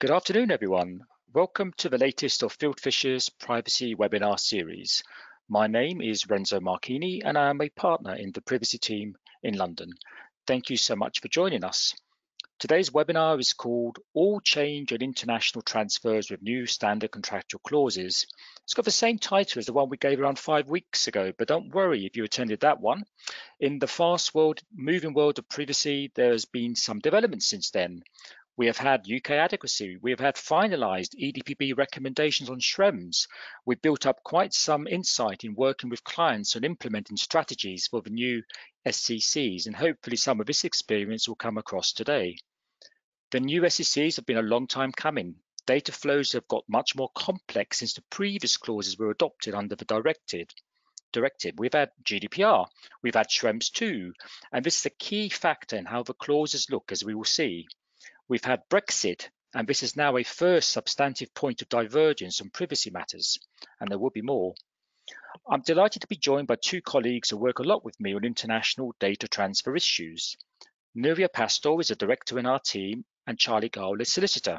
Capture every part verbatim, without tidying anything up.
Good afternoon, everyone. Welcome to the latest of Fieldfish's privacy webinar series. My name is Renzo Marchini, and I am a partner in the privacy team in London. Thank you so much for joining us. Today's webinar is called All Change and International Transfers with New Standard Contractual Clauses. It's got the same title as the one we gave around five weeks ago, but don't worry if you attended that one. In the fast world, moving world of privacy, there's been some development since then. We have had U K adequacy, we have had finalised E D P B recommendations on SREMS. We've built up quite some insight in working with clients and implementing strategies for the new S C Cs, and hopefully some of this experience will come across today. The new S C Cs have been a long time coming. Data flows have got much more complex since the previous clauses were adopted under the directive. Directive. We've had G D P R, we've had SREMS two, and this is a key factor in how the clauses look, as we will see. We've had Brexit, and this is now a first substantive point of divergence on privacy matters, and there will be more. I'm delighted to be joined by two colleagues who work a lot with me on international data transfer issues. Nuria is a director in our team, and Charley Guile is solicitor.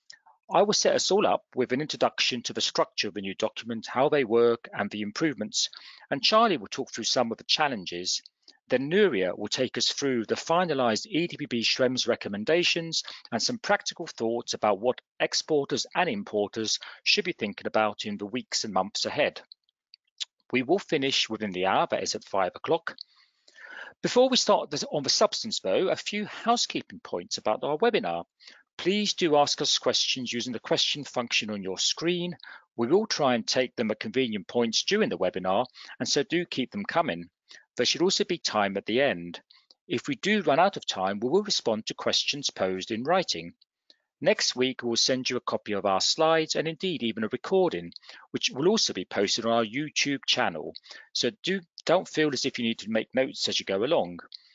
I will set us all up with an introduction to the structure of the new document, how they work, and the improvements, and Charley will talk through some of the challenges. Then Nuria will take us through the finalised E D P B SREMS recommendations and some practical thoughts about what exporters and importers should be thinking about in the weeks and months ahead. We will finish within the hour, that is at five o'clock. Before we start on the substance though, a few housekeeping points about our webinar. Please do ask us questions using the question function on your screen. We will try and take them at convenient points during the webinar, and so do keep them coming. There should also be time at the end. If we do run out of time, we will respond to questions posed in writing. Next week, we will send you a copy of our slides and indeed even a recording, which will also be posted on our YouTube channel. So do, don't feel as if you need to make notes as you go along.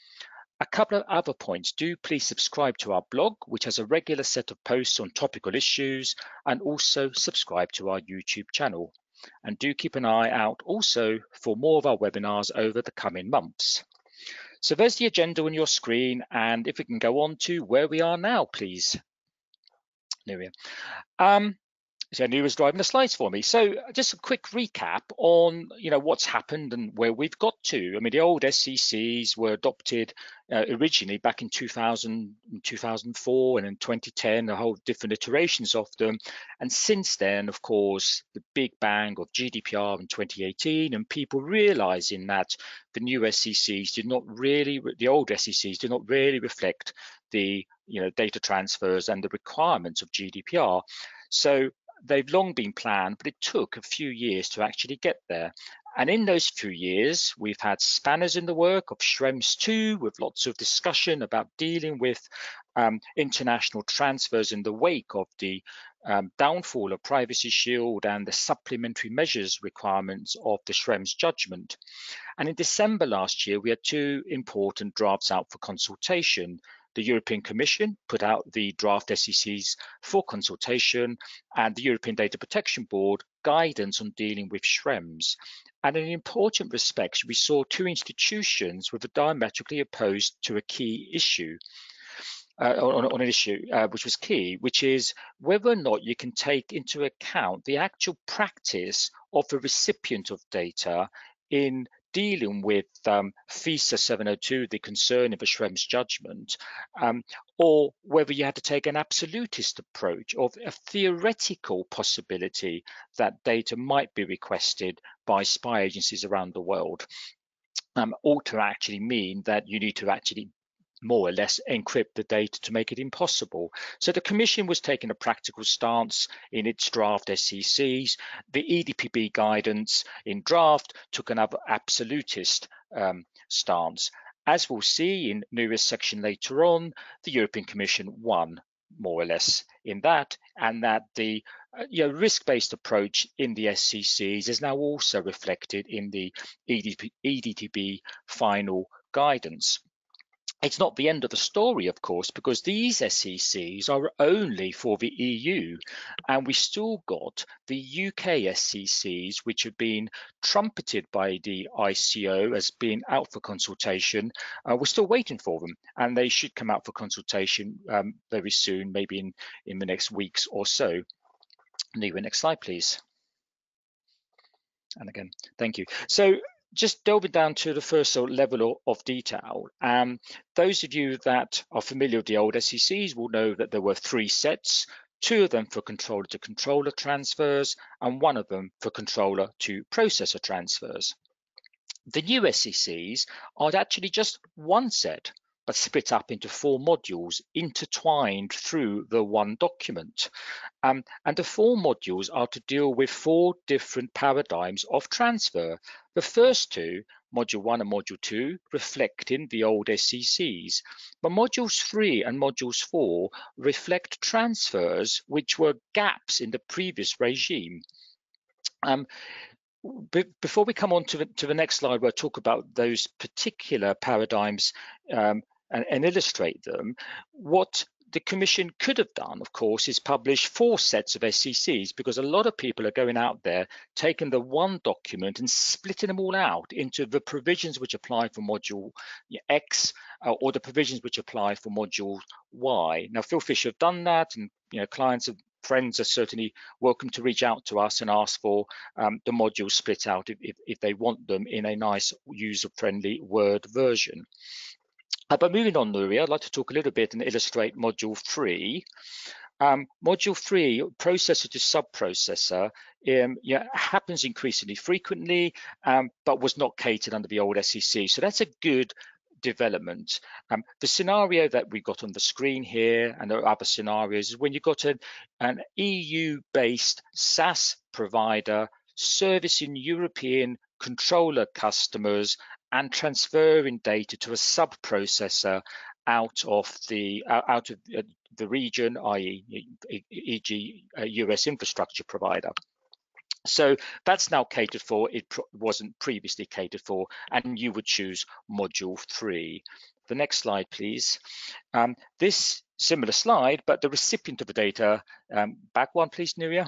A couple of other points. Do please subscribe to our blog, which has a regular set of posts on topical issues, and also subscribe to our YouTube channel. And do keep an eye out also for more of our webinars over the coming months. So there's the agenda on your screen, and if we can go on to where we are now, please. Nuria. Um, so Nuria's driving the slides for me. So just a quick recap on you know what's happened and where we've got to. I mean, the old S C Cs were adopted uh, originally back in two thousand, two thousand four, and in twenty ten, a whole different iterations of them. And since then, of course, the big bang of G D P R in twenty eighteen, and people realizing that the new S C Cs did not really, the old S C Cs did not really reflect the you know data transfers and the requirements of G D P R. So they've long been planned, but it took a few years to actually get there. And in those few years, we've had spanners in the work of SREMS two, with lots of discussion about dealing with um, international transfers in the wake of the um, downfall of Privacy Shield and the supplementary measures requirements of the SREMS judgment. And in December last year, we had two important drafts out for consultation. The European Commission put out the draft S C Cs for consultation, and the European Data Protection Board guidance on dealing with SREMS. And in important respects, we saw two institutions with a diametrically opposed to a key issue, uh, on, on an issue uh, which was key, which is whether or not you can take into account the actual practice of the recipient of data in dealing with um, FISA seven oh two, the concern of a SREMS judgment, um, or whether you had to take an absolutist approach of a theoretical possibility that data might be requested by spy agencies around the world, um, ought to actually mean that you need to actually more or less encrypt the data to make it impossible. So the Commission was taking a practical stance in its draft S C Cs. The E D P B guidance in draft took another absolutist um, stance. As we'll see in Nuria's section later on, the European Commission won more or less in that, and that the uh, you know, risk-based approach in the S C Cs is now also reflected in the E D P B final guidance. It's not the end of the story, of course, because these S C Cs are only for the E U, and we still got the U K S C Cs, which have been trumpeted by the I C O as being out for consultation. Uh, we're still waiting for them, and they should come out for consultation um, very soon, maybe in, in the next weeks or so. Nuria, next slide, please. And again, thank you. So just delving down to the first sort of level of detail, um, those of you that are familiar with the old S C Cs will know that there were three sets, two of them for controller to controller transfers, and one of them for controller to processor transfers. The new S C Cs are actually just one set, but split up into four modules intertwined through the one document. Um, and the four modules are to deal with four different paradigms of transfer. The first two, module one and module two, reflecting the old S C Cs. But modules three and modules four reflect transfers which were gaps in the previous regime. Um, Before we come on to the, to the next slide, where I talk about those particular paradigms um, and, and illustrate them, what the Commission could have done, of course, is publish four sets of S C Cs, because a lot of people are going out there, taking the one document and splitting them all out into the provisions which apply for module X uh, or the provisions which apply for module Y. Now, Phil Fisher have done that, and you know, clients have friends are certainly welcome to reach out to us and ask for um, the modules split out if, if, if they want them in a nice user-friendly Word version. Uh, but moving on, Nuria, I'd like to talk a little bit and illustrate module three. Um, module three, processor to sub-processor, um, yeah, happens increasingly frequently, um, but was not catered under the old S C C. So that's a good development. Um, the scenario that we got on the screen here, and there are other scenarios, is when you've got an, an E U-based SaaS provider servicing European controller customers and transferring data to a sub-processor out of the uh, out of uh, the region, that is, for example, a U S infrastructure provider. So that's now catered for. It wasn't previously catered for, and you would choose module three. The next slide, please. Um, this similar slide, but the recipient of the data. Um, back one, please, Nuria.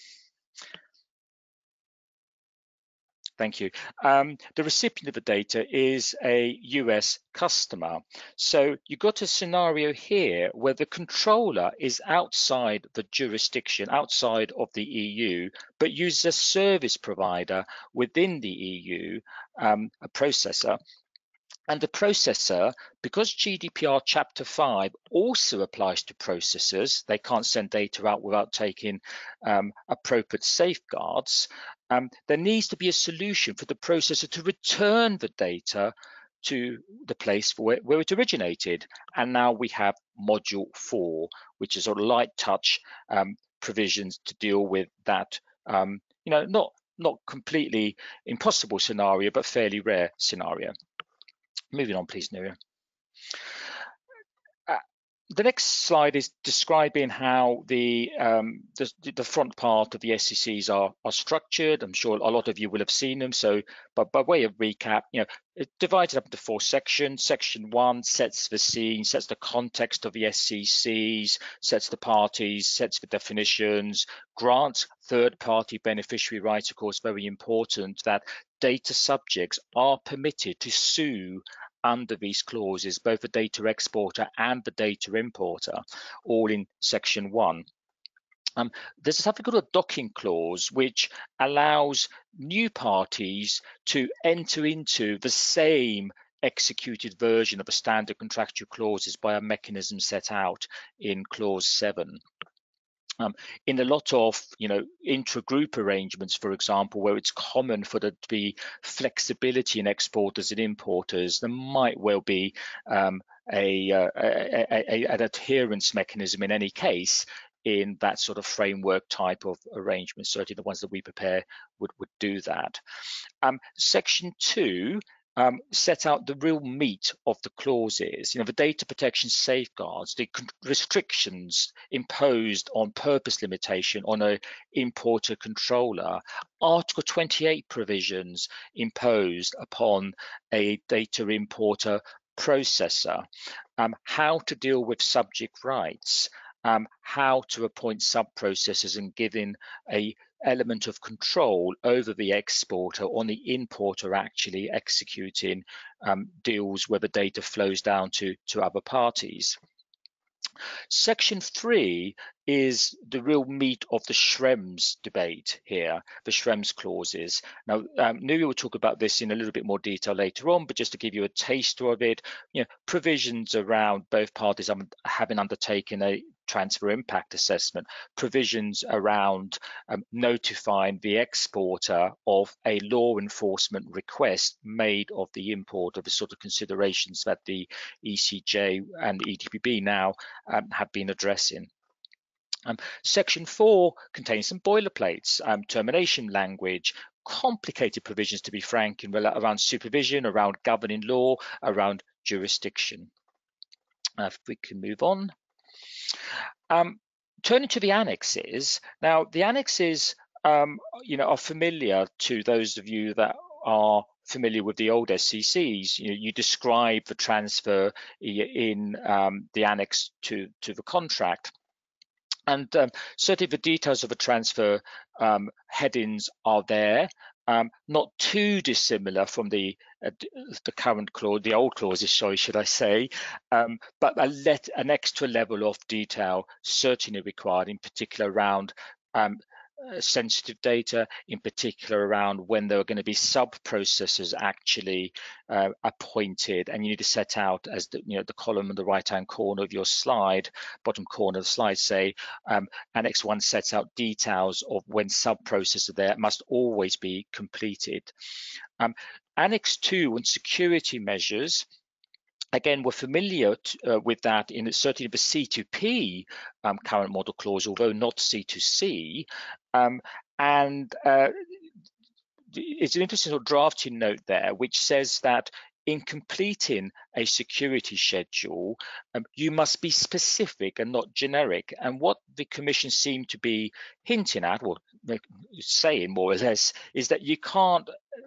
Thank you. Um, the recipient of the data is a U S customer. So you've got a scenario here where the controller is outside the jurisdiction, outside of the E U, but uses a service provider within the E U, um, a processor. And the processor, because G D P R Chapter five also applies to processors, they can't send data out without taking um, appropriate safeguards, um, there needs to be a solution for the processor to return the data to the place where, where it originated. And now we have module four, which is sort of light touch um, provisions to deal with that, um, you know, not, not completely impossible scenario, but fairly rare scenario. Moving on, please, Nuria. Uh, the next slide is describing how the, um, the the front part of the S C Cs are are structured. I'm sure a lot of you will have seen them. So, but by way of recap, you know, it's divided up into four sections. Section one sets the scene, sets the context of the S C Cs, sets the parties, sets the definitions, grants third-party beneficiary rights. Of course, very important that data subjects are permitted to sue under these clauses, both the data exporter and the data importer, all in section one. Um, there's something called a docking clause, which allows new parties to enter into the same executed version of the standard contractual clauses by a mechanism set out in clause seven. Um, in a lot of, you know, intra-group arrangements, for example, where it's common for there to be flexibility in exporters and importers, there might well be um, a, uh, a, a, an adherence mechanism in any case in that sort of framework type of arrangement. Certainly the ones that we prepare would, would do that. Um, section two Um, set out the real meat of the clauses, you know, the data protection safeguards, the restrictions imposed on purpose limitation on a importer controller, Article twenty-eight provisions imposed upon a data importer processor, um, how to deal with subject rights, um, how to appoint sub-processors and giving a element of control over the exporter on the importer actually executing um, deals where the data flows down to, to other parties. Section three is the real meat of the Schrems debate here, the Schrems clauses. Now, um, Nuria will talk about this in a little bit more detail later on, but just to give you a taste of it, you know, provisions around both parties having undertaken a transfer impact assessment, provisions around um, notifying the exporter of a law enforcement request made of the import of the sort of considerations that the E C J and the E D P B now um, have been addressing. Um, Section four contains some boilerplates, um, termination language, complicated provisions, to be frank, in, around supervision, around governing law, around jurisdiction. Uh, if we can move on. Um, turning to the annexes, now the annexes um, you know, are familiar to those of you that are familiar with the old S C Cs. You know, you describe the transfer in um, the annex to, to the contract. And um, certainly the details of the transfer um, headings are there, um, not too dissimilar from the uh, the current clause, the old clauses, sorry, should I say, um, but a let, an extra level of detail certainly required, in particular around um, uh, sensitive data, in particular around when there are going to be sub-processors actually uh, appointed, and you need to set out, as the, you know, the column in the right-hand corner of your slide, bottom corner of the slide, say um, Annex one sets out details of when sub-processor there must always be completed. Um, Annex two on security measures, again, we're familiar to, uh, with that in certainly the C two P um, current model clause, although not C two C. Um, and uh, it's an interesting sort of drafting note there, which says that in completing a security schedule, um, you must be specific and not generic. And what the Commission seemed to be hinting at, or saying more or less, is that you can't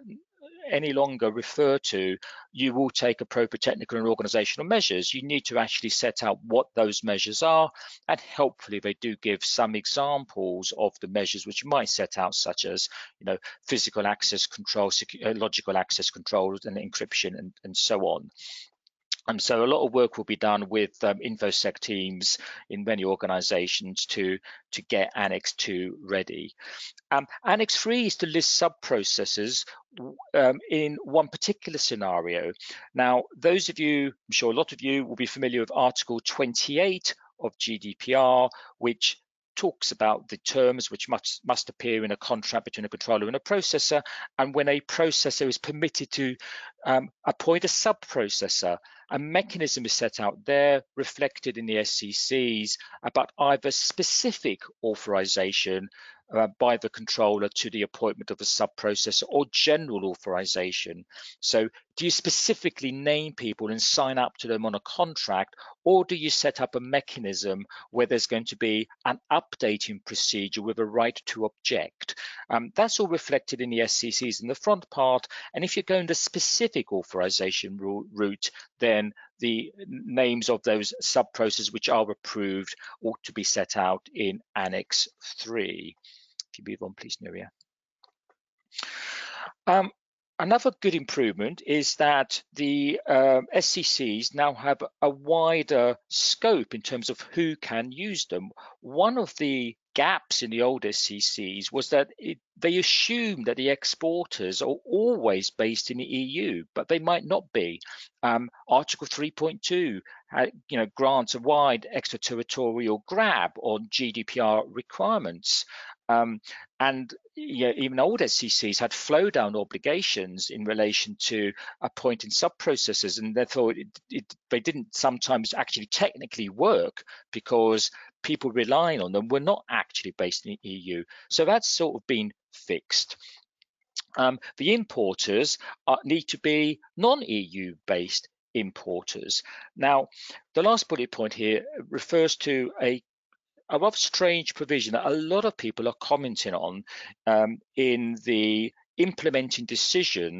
any longer refer to you will take appropriate technical and organizational measures. You need to actually set out what those measures are, and helpfully they do give some examples of the measures which you might set out, such as, you know, physical access control, logical access control, and encryption, and, and so on. And so a lot of work will be done with um, InfoSec teams in many organizations to, to get Annex two ready. Um, Annex three is to list sub-processors um, in one particular scenario. Now, those of you, I'm sure a lot of you will be familiar with Article twenty-eight of G D P R, which talks about the terms which must, must appear in a contract between a controller and a processor, and when a processor is permitted to um, appoint a sub-processor. A mechanism is set out there, reflected in the S C Cs, about either specific authorization uh, by the controller to the appointment of a sub-processor, or general authorization. So do you specifically name people and sign up to them on a contract, or do you set up a mechanism where there's going to be an updating procedure with a right to object? Um, that's all reflected in the S C Cs in the front part, and if you're going the specific authorization route, then the names of those sub-processors which are approved ought to be set out in Annex three. If you move on, please, Nuria. Um, Another good improvement is that the um, S C Cs now have a wider scope in terms of who can use them. One of the gaps in the old S C Cs was that it, they assumed that the exporters are always based in the E U, but they might not be. Um, Article three point two uh, you know, grants a wide extraterritorial grab on G D P R requirements. Um, and yeah, even old S C Cs had flow down obligations in relation to appointing sub-processors, and therefore it, it, they didn't sometimes actually technically work because people relying on them were not actually based in the E U. So that's sort of been fixed. Um, the importers are, need to be non-E U based importers. Now, the last bullet point here refers to a a rather strange provision that a lot of people are commenting on um, in the implementing decision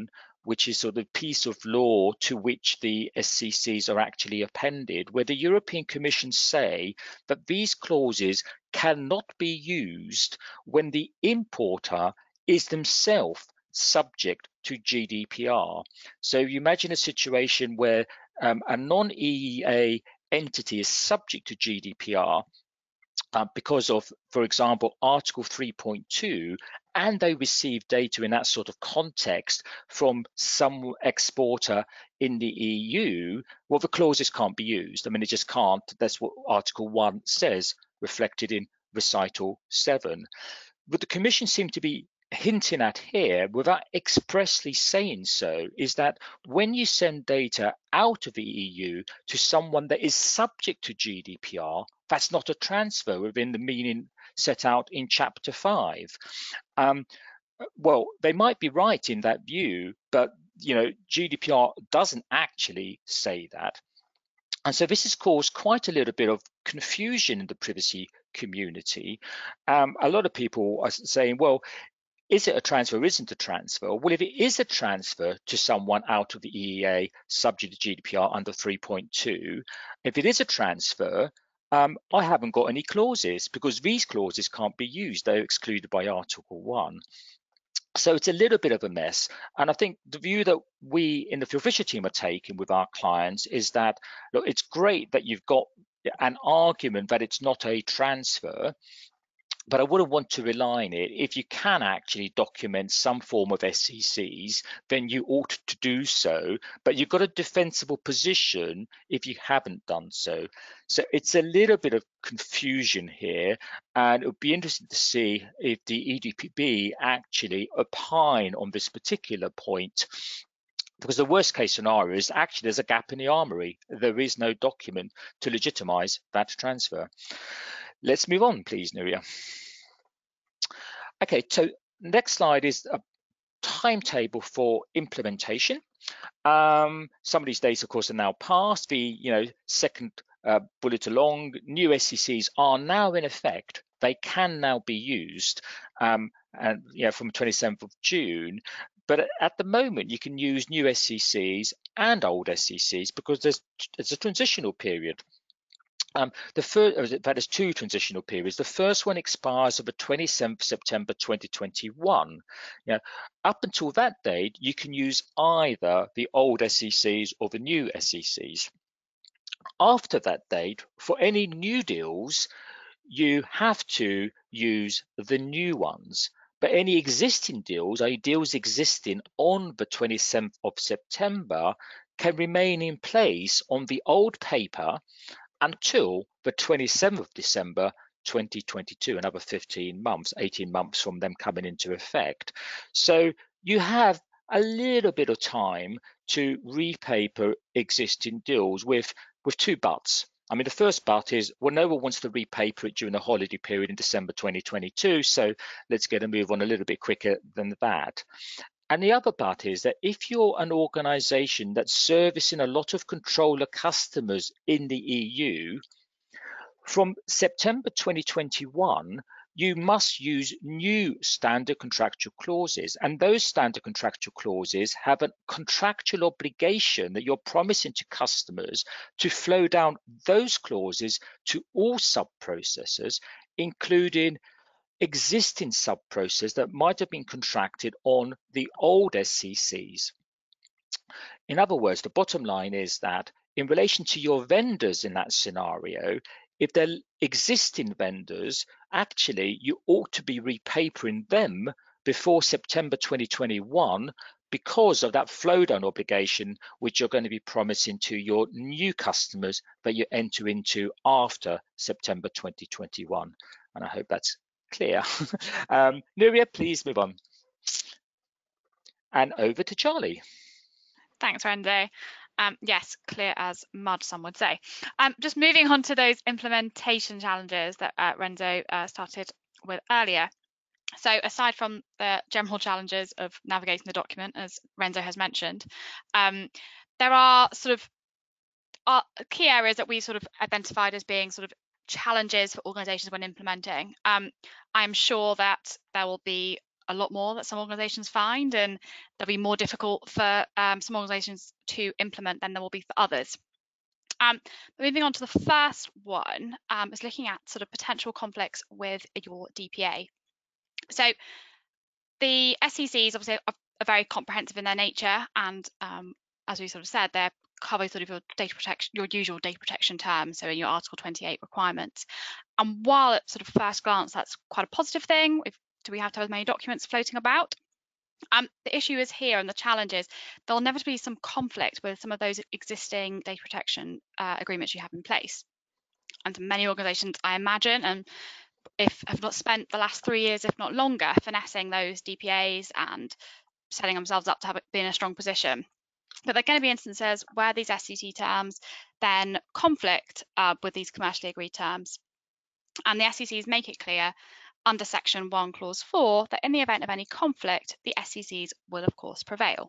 which is sort of piece of law to which the S C Cs are actually appended, where the European Commission say that these clauses cannot be used when the importer is themselves subject to G D P R. So you imagine a situation where um, a non-E E A entity is subject to G D P R uh, because of, for example, Article three point two, and they receive data in that sort of context from some exporter in the E U, well, the clauses can't be used. I mean, it just can't. That's what Article one says, reflected in Recital seven. What the Commission seemed to be hinting at here, without expressly saying so, is that when you send data out of the E U to someone that is subject to G D P R, that's not a transfer within the meaning set out in Chapter five. Um, well, they might be right in that view, but you know, G D P R doesn't actually say that. And so this has caused quite a little bit of confusion in the privacy community. Um, a lot of people are saying, well, is it a transfer or isn't a transfer? Well, if it is a transfer to someone out of the E E A subject to G D P R under three point two, if it is a transfer, um, I haven't got any clauses because these clauses can't be used. They're excluded by Article one. So it's a little bit of a mess. And I think the view that we in the Phil Fisher team are taking with our clients is that, look, it's great that you've got an argument that it's not a transfer, but I wouldn't want to rely on it. If you can actually document some form of S C Cs, then you ought to do so, but you've got a defensible position if you haven't done so. So it's a little bit of confusion here, and it would be interesting to see if the E D P B actually opine on this particular point, because the worst case scenario is actually there's a gap in the armory. There is no document to legitimize that transfer. Let's move on, please, Nuria. Okay, so next slide is a timetable for implementation. Um, some of these dates, of course, are now past. The you know second uh, bullet along, new S C Cs are now in effect. They can now be used, um, and you know, from twenty-seventh of June. But at the moment, you can use new S C Cs and old S C Cs because there's there's a transitional period. Um, the first, that is two transitional periods. The first one expires on the twenty-seventh of September twenty twenty-one. Now, up until that date, you can use either the old S C Cs or the new S C Cs. After that date, for any new deals, you have to use the new ones. But any existing deals, i.e. deals existing on the twenty-seventh of September, can remain in place on the old paper until the twenty-seventh of December twenty twenty-two, another fifteen months, eighteen months from them coming into effect. So you have a little bit of time to repaper existing deals with, with two buts. I mean, the first but is, well, no one wants to repaper it during the holiday period in December twenty twenty-two, so let's get a move on a little bit quicker than that. And the other part is that if you're an organization that's servicing a lot of controller customers in the E U, from September twenty twenty-one, you must use new standard contractual clauses. And those standard contractual clauses have a contractual obligation that you're promising to customers to flow down those clauses to all sub-processors, including existing sub-process that might have been contracted on the old S C Cs. In other words, the bottom line is that in relation to your vendors in that scenario, if they're existing vendors, actually you ought to be repapering them before September twenty twenty-one because of that flow down obligation which you're going to be promising to your new customers that you enter into after September twenty twenty-one. And I hope that's clear. um, Nuria, please move on. And over to Charley. Thanks, Renzo. Um, yes, clear as mud, some would say. Um, just moving on to those implementation challenges that uh, Renzo uh, started with earlier. So aside from the general challenges of navigating the document, as Renzo has mentioned, um, there are sort of are key areas that we sort of identified as being sort of challenges for organizations when implementing. Um, I'm sure that there will be a lot more that some organisations find, and they'll be more difficult for um, some organisations to implement than there will be for others. Um, moving on to the first one um, is looking at sort of potential conflicts with your D P A. So the S C Cs obviously are, are very comprehensive in their nature, and um, as we sort of said, they're cover sort of your data protection, your usual data protection terms, so in your Article twenty-eight requirements. And while at sort of first glance that's quite a positive thing, if do we have to have as many documents floating about? Um, the issue is here, and the challenge is there'll inevitably be some conflict with some of those existing data protection uh, agreements you have in place. And many organisations, I imagine, and if have not spent the last three years, if not longer, finessing those D P As and setting themselves up to have it be in a strong position. But there are going to be instances where these S C C terms then conflict uh, with these commercially agreed terms. And the S C Cs make it clear under Section one, Clause four, that in the event of any conflict, the S C Cs will, of course, prevail.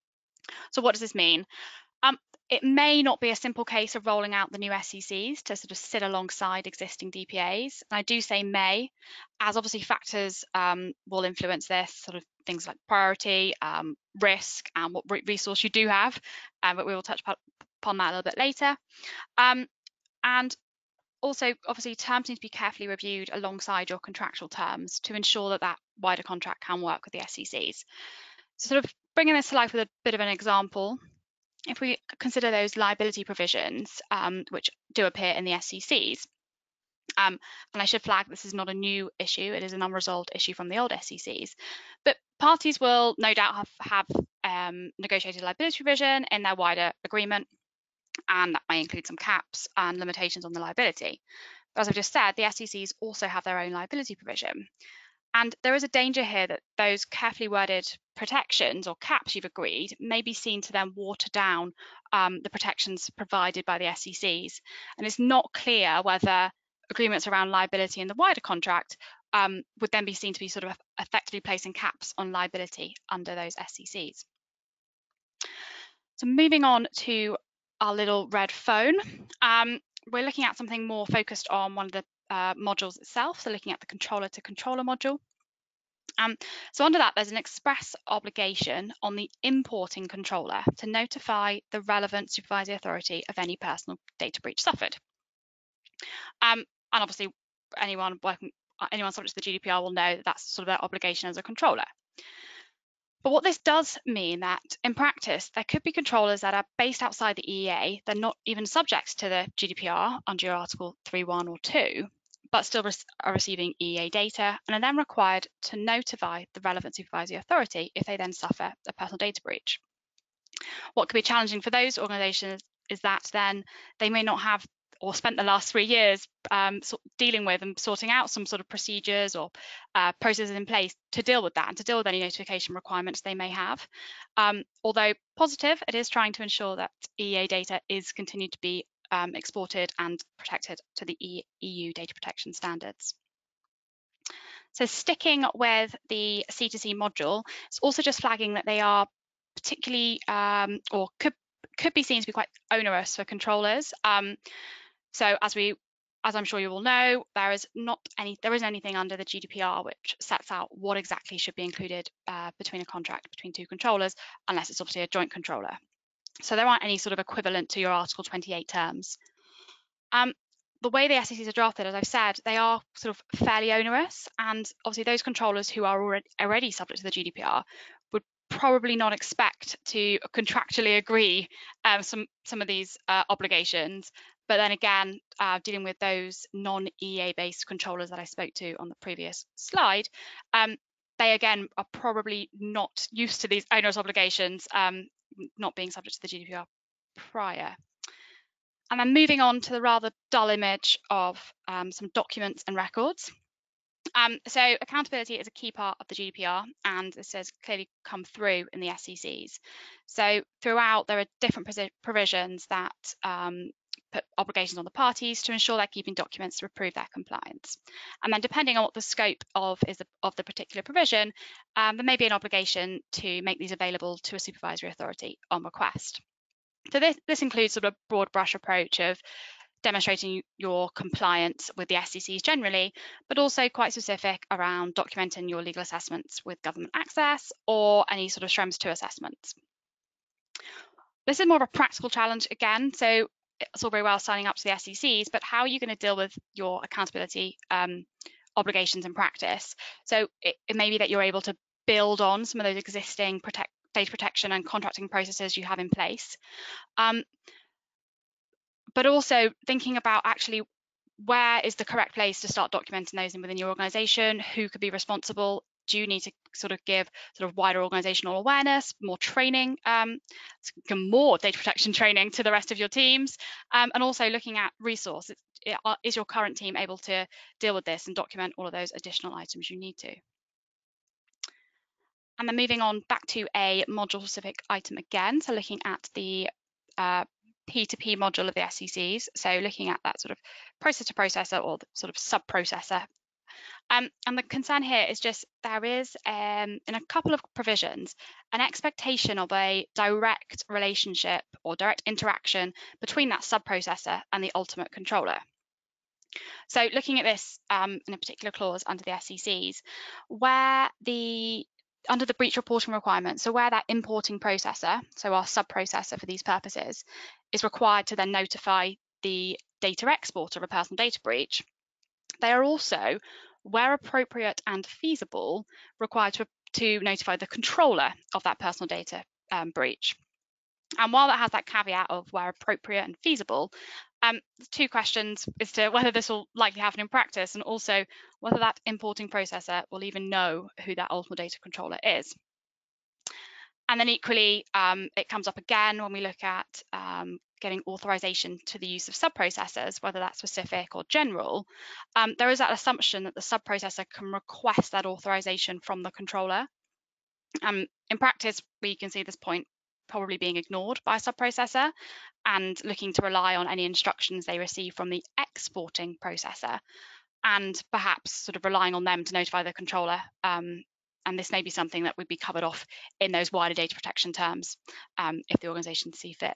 So what does this mean? Um, it may not be a simple case of rolling out the new S C Cs to sort of sit alongside existing D P As. And I do say may, as obviously factors um, will influence this, sort of things like priority, um, risk, and what resource you do have. Um, but we will touch upon that a little bit later. Um, and also, obviously, terms need to be carefully reviewed alongside your contractual terms to ensure that that wider contract can work with the S C Cs. So sort of bringing this to life with a bit of an example, if we consider those liability provisions, um, which do appear in the S C Cs, um, and I should flag this is not a new issue, it is an unresolved issue from the old S C Cs, but parties will no doubt have, have um, negotiated liability provision in their wider agreement, and that may include some caps and limitations on the liability. But as I've just said, the S C Cs also have their own liability provision. And there is a danger here that those carefully worded protections or caps you've agreed may be seen to then water down um, the protections provided by the S C Cs. And it's not clear whether agreements around liability in the wider contract um, would then be seen to be sort of effectively placing caps on liability under those S C Cs. So moving on to our little red phone, um, we're looking at something more focused on one of the uh, modules itself, so looking at the controller to controller module. Um, so under that, there's an express obligation on the importing controller to notify the relevant supervisory authority of any personal data breach suffered. Um, and obviously, anyone working, anyone subject to the G D P R will know that that's sort of their obligation as a controller. But what this does mean that in practice, there could be controllers that are based outside the E E A, they're not even subject to the G D P R under your Article three one or two, but still are receiving E E A data and are then required to notify the relevant supervisory authority if they then suffer a personal data breach. What could be challenging for those organisations is that then they may not have or spent the last three years um, sort of dealing with and sorting out some sort of procedures or uh, processes in place to deal with that and to deal with any notification requirements they may have. Um, although positive, it is trying to ensure that E E A data is continued to be um, exported and protected to the E U data protection standards. So sticking with the C two C module, it's also just flagging that they are particularly um, or could could be seen to be quite onerous for controllers. Um, So as we, as I'm sure you all know, there is not any, there isn't anything under the G D P R which sets out what exactly should be included uh, between a contract between two controllers, unless it's obviously a joint controller. So there aren't any sort of equivalent to your Article twenty-eight terms. Um, the way the S C Cs are drafted, as I've said, they are sort of fairly onerous, and obviously those controllers who are already, already subject to the G D P R would probably not expect to contractually agree um, some some of these uh, obligations. But then again, uh, dealing with those non-E E A-based controllers that I spoke to on the previous slide, um, they again are probably not used to these onerous obligations, um, not being subject to the G D P R prior. And then moving on to the rather dull image of um, some documents and records. Um, so accountability is a key part of the G D P R, and this has clearly come through in the S C Cs. So throughout, there are different provisions that um, put obligations on the parties to ensure they're keeping documents to prove their compliance. And then depending on what the scope of is the, of the particular provision, um, there may be an obligation to make these available to a supervisory authority on request. So this, this includes sort of a broad brush approach of demonstrating your compliance with the S C Cs generally, but also quite specific around documenting your legal assessments with government access or any sort of Schrems two assessments. This is more of a practical challenge again, so it's all very well signing up to the S C Cs, but how are you going to deal with your accountability um, obligations in practice? So it, it may be that you're able to build on some of those existing protect, data protection and contracting processes you have in place. Um, but also thinking about actually where is the correct place to start documenting those within your organization, who could be responsible. Do you need to sort of give sort of wider organizational awareness, more training, um, more data protection training to the rest of your teams, um, and also looking at resources. Is your current team able to deal with this and document all of those additional items you need to? And then moving on back to a module-specific item again, so looking at the uh, P two P module of the S C Cs, so looking at that sort of process-to-processor or the sort of sub-processor. Um, and the concern here is just there is, um, in a couple of provisions, an expectation of a direct relationship or direct interaction between that sub-processor and the ultimate controller. So looking at this um, in a particular clause under the S C Cs, where the under the breach reporting requirements, so where that importing processor, so our sub-processor for these purposes, is required to then notify the data exporter of a personal data breach, they are also, where appropriate and feasible, required to, to notify the controller of that personal data um, breach. And while that has that caveat of where appropriate and feasible, um, two questions as to whether this will likely happen in practice, and also whether that importing processor will even know who that ultimate data controller is. And then equally, um, it comes up again when we look at um, getting authorization to the use of sub-processors, whether that's specific or general. Um, there is that assumption that the sub-processor can request that authorization from the controller. Um, in practice, we can see this point probably being ignored by a sub-processor and looking to rely on any instructions they receive from the exporting processor, and perhaps sort of relying on them to notify the controller. Um, and this may be something that would be covered off in those wider data protection terms um, if the organisation see fit.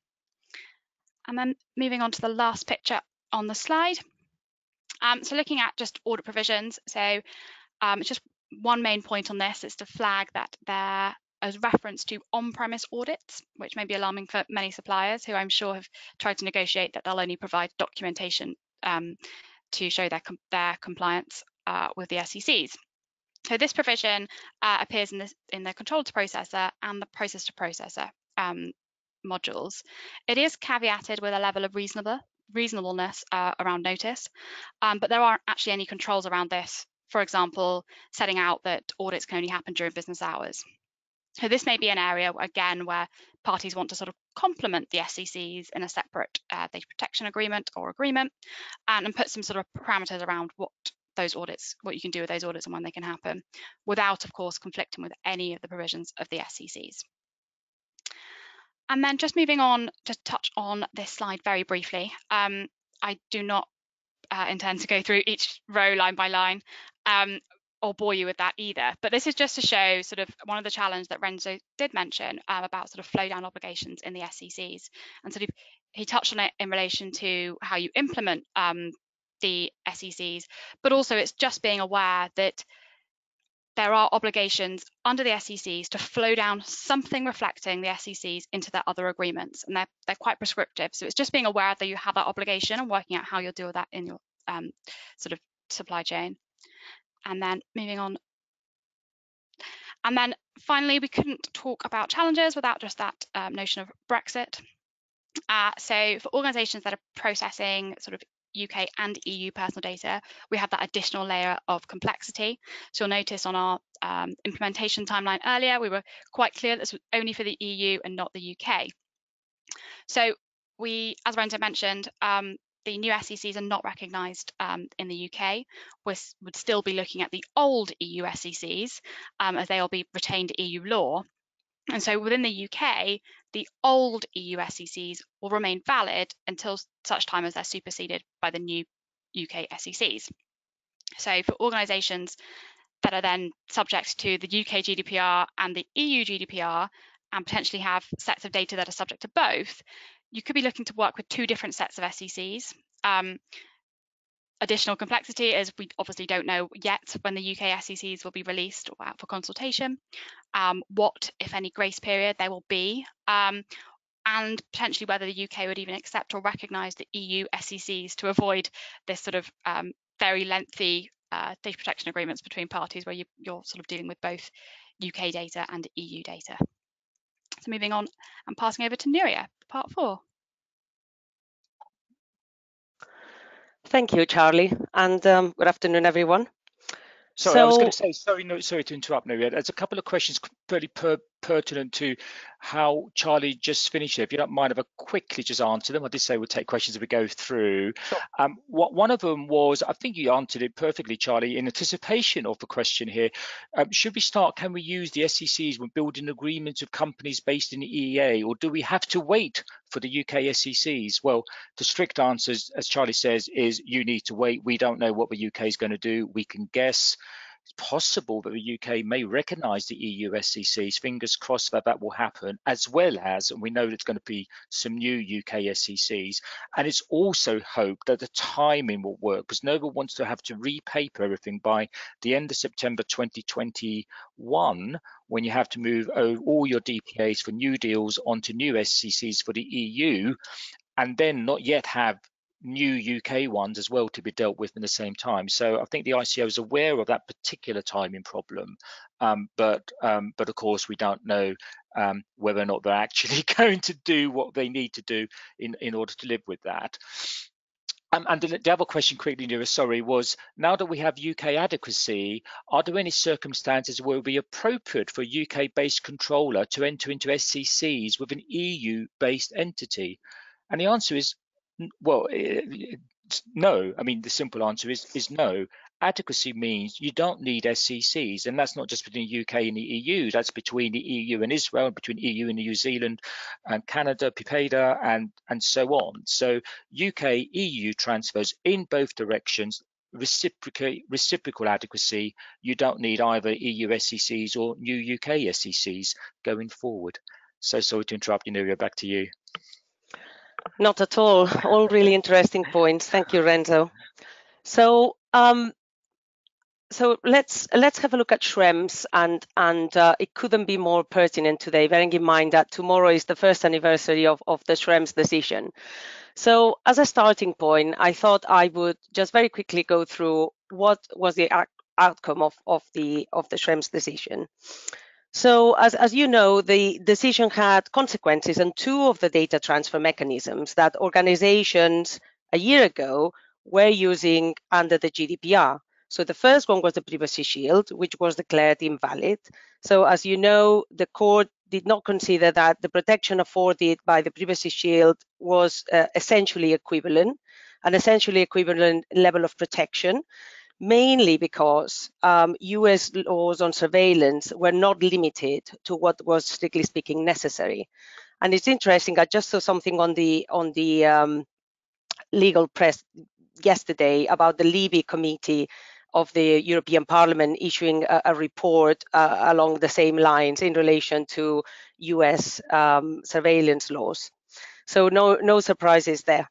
And then moving on to the last picture on the slide. Um, so looking at just audit provisions, so um, just one main point on this is to flag that there is reference to on-premise audits, which may be alarming for many suppliers who I'm sure have tried to negotiate that they'll only provide documentation um, to show their, com their compliance uh, with the S C Cs. So this provision uh, appears in, this, in the control to processor and the process to processor um, modules. It is caveated with a level of reasonable, reasonableness uh, around notice, um, but there aren't actually any controls around this. For example, setting out that audits can only happen during business hours. So this may be an area, again, where parties want to sort of complement the S C Cs in a separate uh, data protection agreement or agreement, and, and put some sort of parameters around what those audits, what you can do with those audits and when they can happen, without, of course, conflicting with any of the provisions of the S C Cs. And then just moving on, just touch on this slide very briefly. Um, I do not uh, intend to go through each row line by line um, or bore you with that either, but this is just to show sort of one of the challenges that Renzo did mention um, about sort of flow down obligations in the S C Cs, and sort of he touched on it in relation to how you implement um, the S C Cs, but also it's just being aware that there are obligations under the S C Cs to flow down something reflecting the S C Cs into their other agreements, and they're, they're quite prescriptive. So it's just being aware that you have that obligation and working out how you'll deal with that in your um, sort of supply chain. And then moving on. And then finally, we couldn't talk about challenges without just that um, notion of Brexit. Uh, so for organisations that are processing sort of U K and E U personal data, we have that additional layer of complexity. So you'll notice on our um, implementation timeline earlier, we were quite clear that this was only for the E U and not the U K. So we, as Renzo mentioned, um, the new S C Cs are not recognised um, in the U K. We would still be looking at the old E U S C Cs um, as they will be retained E U law. And so within the U K, the old E U S C Cs will remain valid until such time as they're superseded by the new U K S C Cs. So for organisations that are then subject to the U K G D P R and the E U G D P R, and potentially have sets of data that are subject to both, you could be looking to work with two different sets of S C Cs. Um, additional complexity is we obviously don't know yet when the U K S C Cs will be released or out for consultation, um, what, if any, grace period there will be, um, and potentially whether the U K would even accept or recognise the E U S C Cs to avoid this sort of um, very lengthy uh, data protection agreements between parties where you, you're sort of dealing with both U K data and E U data. So moving on and passing over to Nuria, part four. Thank you, Charlie, and um, good afternoon, everyone. Sorry, so, I was going to say, sorry, no, sorry to interrupt, Nuria. There's a couple of questions fairly per pertinent to how Charlie just finished it. If you don't mind, if I quickly just answer them. I did say we'll take questions as we go through. Sure. Um, what one of them was, I think you answered it perfectly, Charlie, in anticipation of the question here. Um, should we start, can we use the S C Cs when building agreements with companies based in the E E A, or do we have to wait for the U K S C Cs? Well, the strict answer, as Charlie says, is you need to wait. We don't know what the U K is going to do. We can guess. It's possible that the U K may recognise the E U S C Cs. Fingers crossed that that will happen, as well as, and we know there's going to be some new U K S C Cs. And it's also hoped that the timing will work, because no one wants to have to repaper everything by the end of September twenty twenty-one, when you have to move all your D P As for new deals onto new S C Cs for the E U, and then not yet have new U K ones as well to be dealt with in the same time. So I think the I C O is aware of that particular timing problem, um, but um, but of course we don't know um, whether or not they're actually going to do what they need to do in in order to live with that. Um, and the, the other question quickly, Nuria, sorry, was, now that we have U K adequacy, are there any circumstances where it would be appropriate for a U K-based controller to enter into S C Cs with an E U-based entity? And the answer is, well, no. I mean, the simple answer is is no. Adequacy means you don't need S C Cs, and that's not just between the U K and the E U. That's between the E U and Israel, between E U and New Zealand, and Canada, P P E D A, and and so on. So U K E U transfers in both directions. Reciprocal reciprocal adequacy. You don't need either E U S C Cs or new U K S C Cs going forward. So sorry to interrupt you, Nuria. Back to you. Not at all. All really interesting points. Thank you, Renzo. So, um, so let's let's have a look at Schrems, and and uh, it couldn't be more pertinent today, bearing in mind that tomorrow is the first anniversary of of the Schrems decision. So, as a starting point, I thought I would just very quickly go through what was the outcome of of the of the Schrems decision. So as, as you know, the decision had consequences on two of the data transfer mechanisms that organizations a year ago were using under the G D P R. So the first one was the Privacy Shield, which was declared invalid. So as you know, the court did not consider that the protection afforded by the Privacy Shield was uh, essentially equivalent, an essentially equivalent level of protection, mainly because um, U S laws on surveillance were not limited to what was strictly speaking necessary. And it's interesting, I just saw something on the on the um, legal press yesterday about the Levy Committee of the European Parliament issuing a, a report uh, along the same lines in relation to U S um, surveillance laws. So no, no surprises there.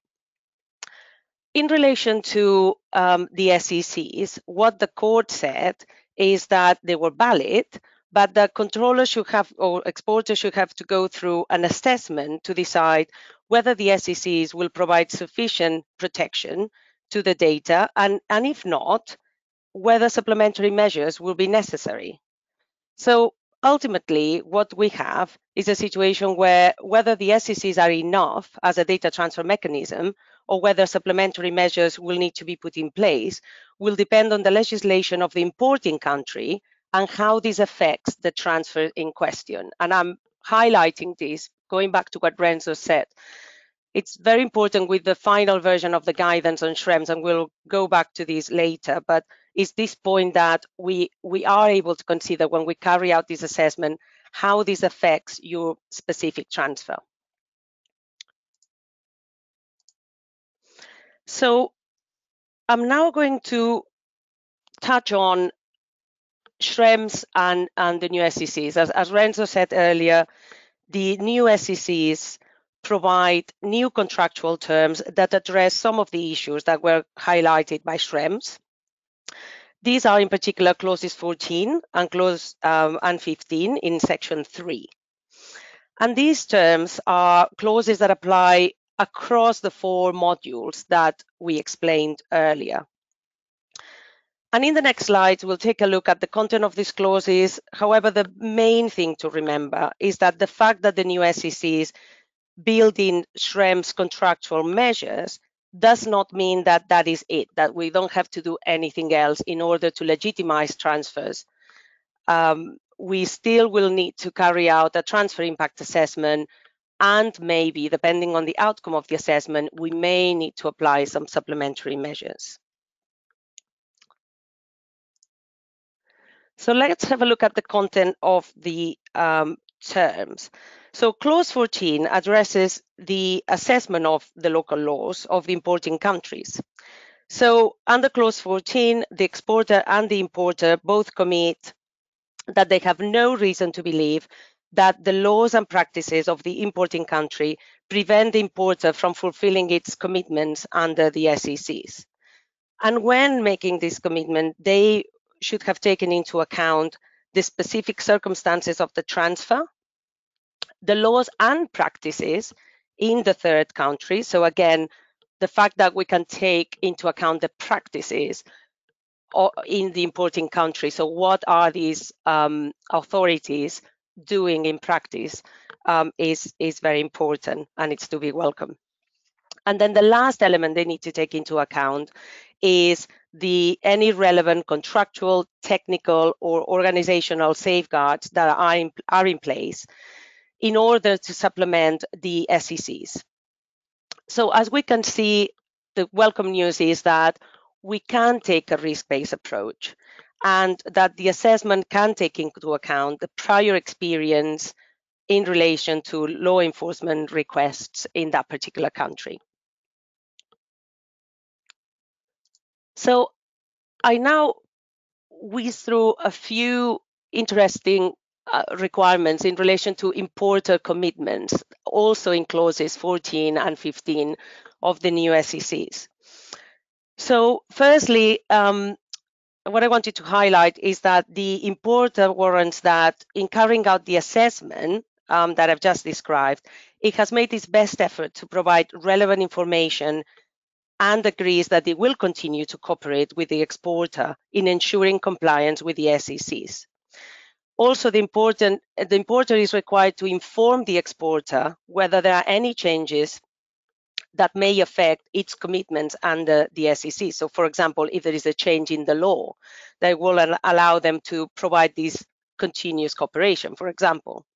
In relation to um, the S C Cs, what the court said is that they were valid, but the controller should have, or exporter should have to go through an assessment to decide whether the S C Cs will provide sufficient protection to the data, and, and if not, whether supplementary measures will be necessary. So ultimately, what we have is a situation where whether the S C Cs are enough as a data transfer mechanism, or whether supplementary measures will need to be put in place, will depend on the legislation of the importing country and how this affects the transfer in question. And I'm highlighting this, going back to what Renzo said. It's very important with the final version of the guidance on Schrems, and we'll go back to this later, but it's this point that we, we are able to consider when we carry out this assessment, how this affects your specific transfer. So I'm now going to touch on Schrems and, and the new S C Cs. As, as Renzo said earlier, the new S C Cs provide new contractual terms that address some of the issues that were highlighted by Schrems. These are in particular clauses fourteen and clause um, and fifteen in section three. And these terms are clauses that apply across the four modules that we explained earlier. And in the next slides, we'll take a look at the content of these clauses. However, the main thing to remember is that the fact that the new S C Cs build in Schrems contractual measures does not mean that that is it, that we don't have to do anything else in order to legitimize transfers. Um, we still will need to carry out a transfer impact assessment, and maybe, depending on the outcome of the assessment, we may need to apply some supplementary measures. So let's have a look at the content of the um, terms. So clause fourteen addresses the assessment of the local laws of the importing countries. So under clause fourteen, the exporter and the importer both commit that they have no reason to believe that the laws and practices of the importing country prevent the importer from fulfilling its commitments under the S C Cs. And when making this commitment, they should have taken into account the specific circumstances of the transfer, the laws and practices in the third country. So again, the fact that we can take into account the practices in the importing country. So what are these um, authorities doing in practice um, is, is very important, and it's to be welcome. And then the last element they need to take into account is the any relevant contractual, technical, or organizational safeguards that are in, are in place in order to supplement the S C Cs. So as we can see, the welcome news is that we can take a risk-based approach, and that the assessment can take into account the prior experience in relation to law enforcement requests in that particular country. So I now whiz through a few interesting uh, requirements in relation to importer commitments, also in clauses fourteen and fifteen of the new S C Cs. So firstly, um, what I wanted to highlight is that the importer warrants that in carrying out the assessment um, that I've just described, it has made its best effort to provide relevant information and agrees that it will continue to cooperate with the exporter in ensuring compliance with the S C Cs. Also, the, important, the importer is required to inform the exporter whether there are any changes that may affect its commitments under the S C C. So, for example, if there is a change in the law, that will allow them to provide this continuous cooperation, for example.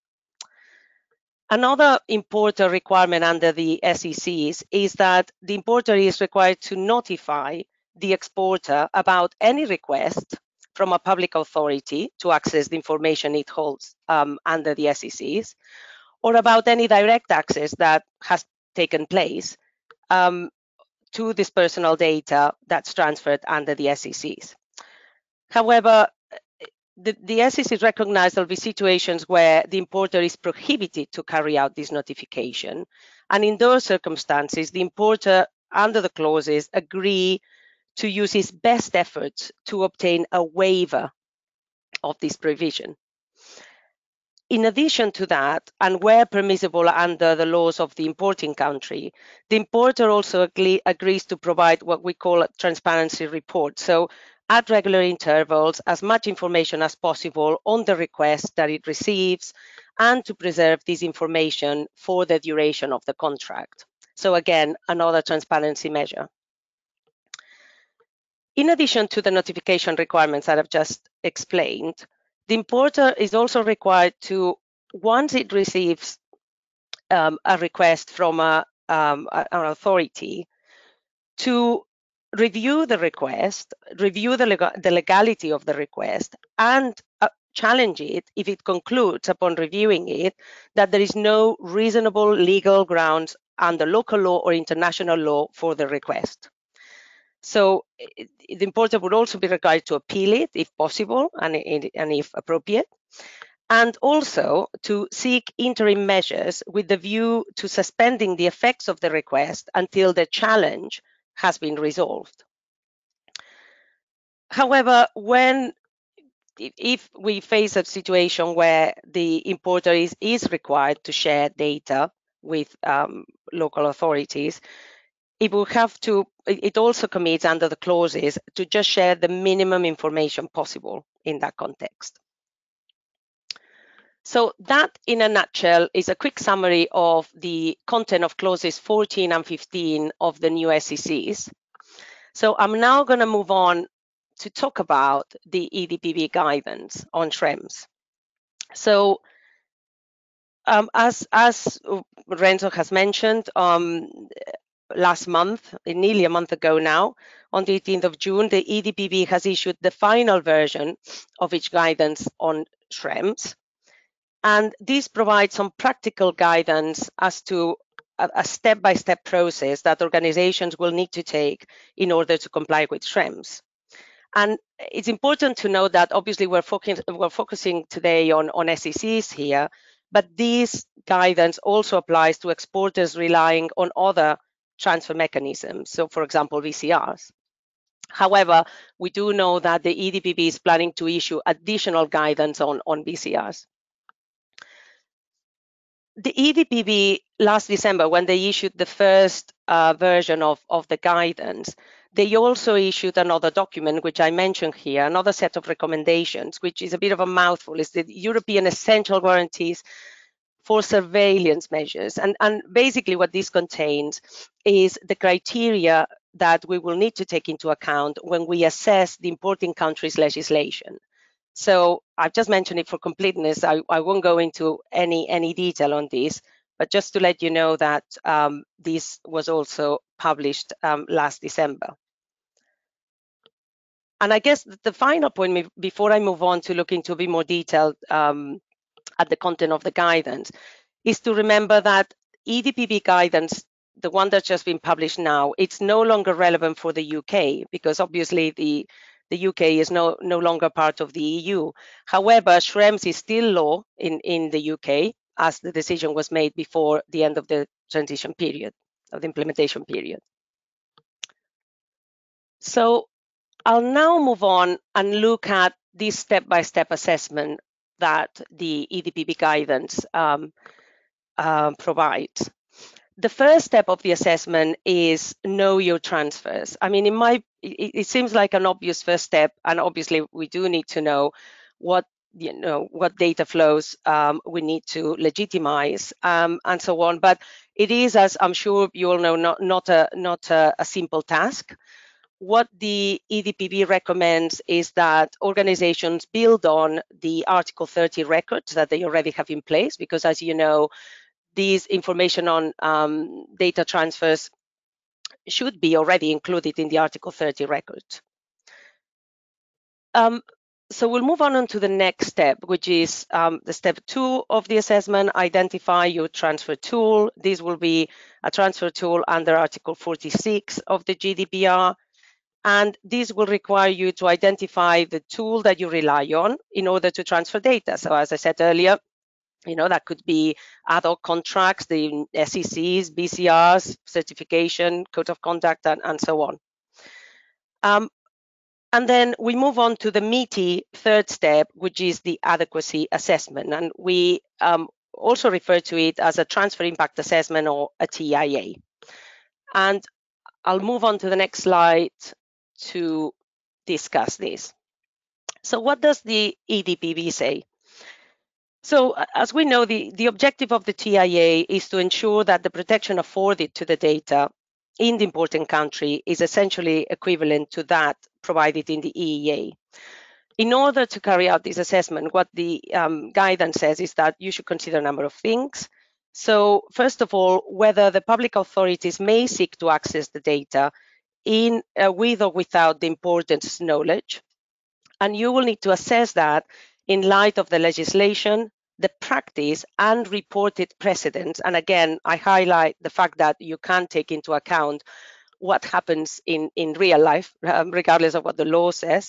Another importer requirement under the S C Cs is that the importer is required to notify the exporter about any request from a public authority to access the information it holds um, under the S C Cs, or about any direct access that has taken place um, to this personal data that's transferred under the S C Cs. However, The, the S C Cs recognize there will be situations where the importer is prohibited to carry out this notification. And in those circumstances, the importer, under the clauses, agree to use his best efforts to obtain a waiver of this provision. In addition to that, and where permissible under the laws of the importing country, the importer also agree, agrees to provide what we call a transparency report. So at regular intervals, as much information as possible on the request that it receives, and to preserve this information for the duration of the contract. So again, another transparency measure. In addition to the notification requirements that I've just explained, the importer is also required to, once it receives um, a request from a, um, an authority, to review the request, review the, leg the legality of the request, and uh, challenge it if it concludes upon reviewing it that there is no reasonable legal grounds under local law or international law for the request. So it, the importer would also be required to appeal it if possible and, and if appropriate. and also to seek interim measures with the view to suspending the effects of the request until the challenge has been resolved. However, when if we face a situation where the importer is, is required to share data with um, local authorities, it will have to, it also commits under the clauses to just share the minimum information possible in that context. So that, in a nutshell, is a quick summary of the content of clauses fourteen and fifteen of the new S C Cs. So I'm now going to move on to talk about the E D P B guidance on shrimps. So um, as, as Renzo has mentioned, um, last month, nearly a month ago now, on the eighteenth of June, the E D P B has issued the final version of its guidance on shrimps. And this provides some practical guidance as to a step-by-step process that organizations will need to take in order to comply with shrimps. And it's important to know that obviously we're, focus, we're focusing today on, on S C Cs here, but this guidance also applies to exporters relying on other transfer mechanisms. So for example, V C Rs. However, we do know that the E D P B is planning to issue additional guidance on, on V C Rs. The E D P B last December, when they issued the first uh, version of, of the guidance, they also issued another document, which I mentioned here, another set of recommendations, which is a bit of a mouthful. It's the European Essential Guarantees for Surveillance Measures. And, and basically what this contains is the criteria that we will need to take into account when we assess the importing country's legislation. So I've just mentioned it for completeness. I, I won't go into any, any detail on this, but just to let you know that um, this was also published um, last December. And I guess the final point, before I move on to look into a bit more detail um, at the content of the guidance, is to remember that E D P B guidance, the one that's just been published now, it's no longer relevant for the U K because obviously the The U K is no, no longer part of the E U. However, shrimps is still law in, in the U K as the decision was made before the end of the transition period, of the implementation period. So I'll now move on and look at this step-by-step assessment that the E D P B guidance um, uh, provides. The first step of the assessment is know your transfers. I mean, in my, it, it seems like an obvious first step, and obviously we do need to know what, you know, what data flows um, we need to legitimize um, and so on. But it is, as I'm sure you all know, not, not, a, not a, a simple task. What the E D P B recommends is that organizations build on the Article thirty records that they already have in place, because as you know, these information on um, data transfers should be already included in the Article thirty record. Um, so we'll move on to the next step, which is um, the step two of the assessment, identify your transfer tool. This will be a transfer tool under Article forty-six of the G D P R. And this will require you to identify the tool that you rely on in order to transfer data. So as I said earlier, you know, that could be ad hoc contracts, the S C Cs, B C Rs, certification, code of conduct, and, and so on. Um, and then we move on to the meaty third step, which is the adequacy assessment. And we um, also refer to it as a transfer impact assessment or a T I A. And I'll move on to the next slide to discuss this. So what does the E D P B say? So as we know, the, the objective of the T I A is to ensure that the protection afforded to the data in the importing country is essentially equivalent to that provided in the E E A. In order to carry out this assessment, what the um, guidance says is that you should consider a number of things. So first of all, whether the public authorities may seek to access the data in uh, with or without the importer's knowledge. And you will need to assess that in light of the legislation, the practice, and reported precedents. And again, I highlight the fact that you can take into account what happens in, in real life, um, regardless of what the law says,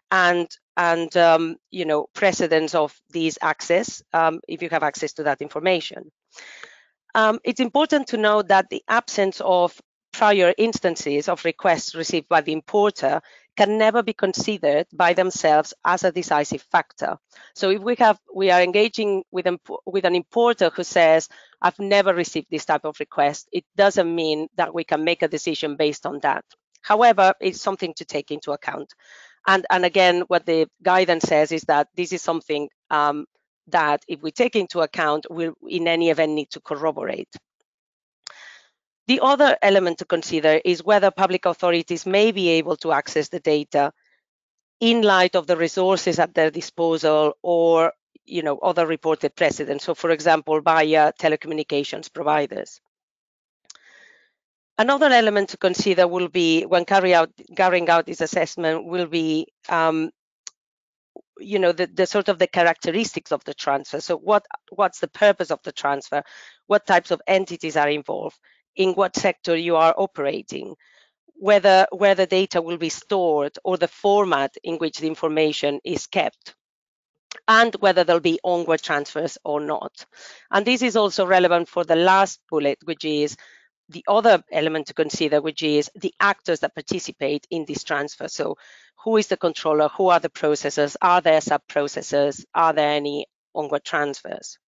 and and um, you know, precedence of these access um, if you have access to that information. Um, it's important to note that the absence of prior instances of requests received by the importer can never be considered by themselves as a decisive factor. So if we have we are engaging with, with an importer who says, I've never received this type of request, it doesn't mean that we can make a decision based on that. However, it's something to take into account. And, and again, what the guidance says is that this is something um, that if we take into account, we'll in any event need to corroborate. The other element to consider is whether public authorities may be able to access the data in light of the resources at their disposal or, you know, other reported precedents. So, for example, via telecommunications providers. Another element to consider will be when carry out, carrying out this assessment will be um, you know, the, the sort of the characteristics of the transfer. So what what's the purpose of the transfer? What types of entities are involved? In what sector you are operating? Whether where the data will be stored or the format in which the information is kept, and whether there'll be onward transfers or not. And this is also relevant for the last bullet, which is the other element to consider, which is the actors that participate in this transfer. So who is the controller? Who are the processors? Are there sub-processors? Are there any onward transfers?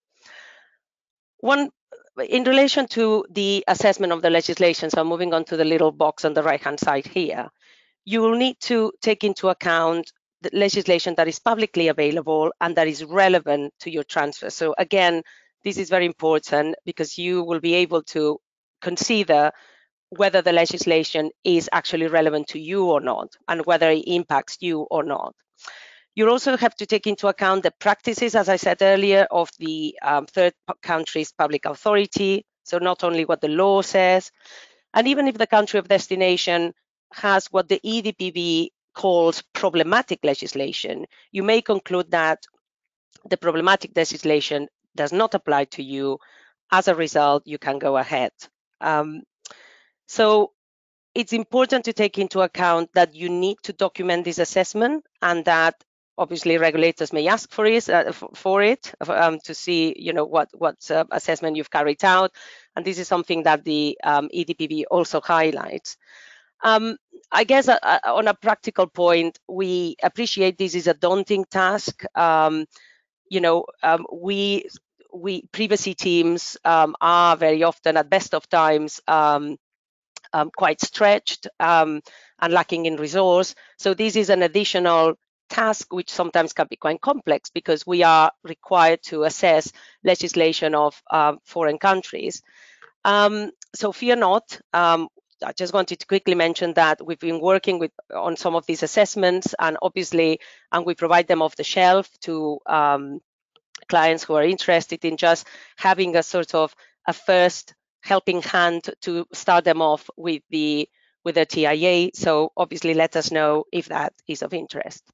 One, in relation to the assessment of the legislation, so I'm moving on to the little box on the right-hand side here, you will need to take into account the legislation that is publicly available and that is relevant to your transfer. So again, this is very important because you will be able to consider whether the legislation is actually relevant to you or not, and whether it impacts you or not. You also have to take into account the practices, as I said earlier, of the um, third country's public authority. So not only what the law says, and even if the country of destination has what the E D P B calls problematic legislation, you may conclude that the problematic legislation does not apply to you. As a result, you can go ahead. Um, so it's important to take into account that you need to document this assessment, and that obviously regulators may ask for it, uh, for it um, to see, you know, what what uh, assessment you've carried out, and this is something that the um, E D P B also highlights. Um, I guess uh, uh, on a practical point, we appreciate this is a daunting task. Um, you know, um, we we privacy teams um, are very often, at best of times, um, um, quite stretched um, and lacking in resource. So this is an additional task which sometimes can be quite complex because we are required to assess legislation of uh, foreign countries. Um, so fear not. Um, I just wanted to quickly mention that we've been working with on some of these assessments, and obviously, and we provide them off the shelf to um, clients who are interested in just having a sort of a first helping hand to start them off with the with the T I A. So obviously, let us know if that is of interest.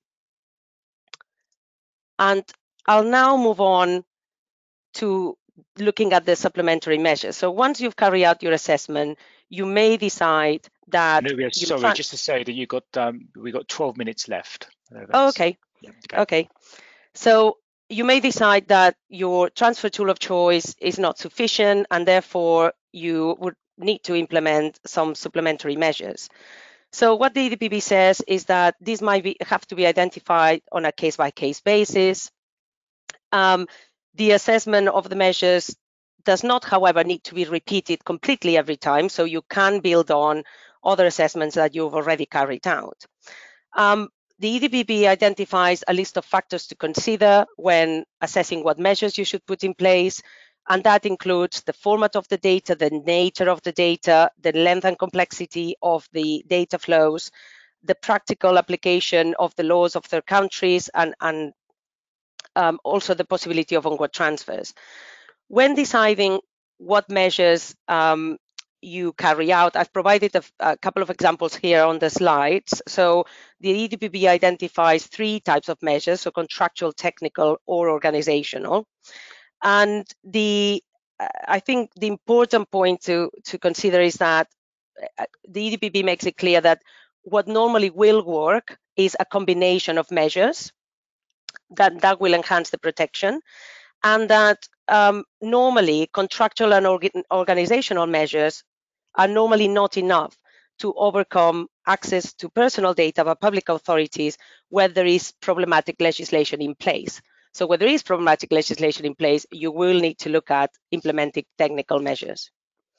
And I'll now move on to looking at the supplementary measures. So once you've carried out your assessment, you may decide that. Nuria, sorry, just to say that you got um, we got twelve minutes left. Uh, oh, okay. Yeah, okay. Okay. So you may decide that your transfer tool of choice is not sufficient, and therefore you would need to implement some supplementary measures. So what the E D P B says is that these might be, have to be identified on a case-by-case basis. Um, the assessment of the measures does not, however, need to be repeated completely every time, so you can build on other assessments that you've already carried out. Um, the E D P B identifies a list of factors to consider when assessing what measures you should put in place, and that includes the format of the data, the nature of the data, the length and complexity of the data flows, the practical application of the laws of third countries, and, and um, also the possibility of onward transfers. When deciding what measures um, you carry out, I've provided a, a couple of examples here on the slides. So the E D P B identifies three types of measures, so contractual, technical, or organizational. And the I think the important point to, to consider is that the E D P B makes it clear that what normally will work is a combination of measures that, that will enhance the protection, and that um, normally contractual and org organizational measures are normally not enough to overcome access to personal data by public authorities where there is problematic legislation in place. So where there is problematic legislation in place, you will need to look at implementing technical measures.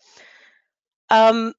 Um,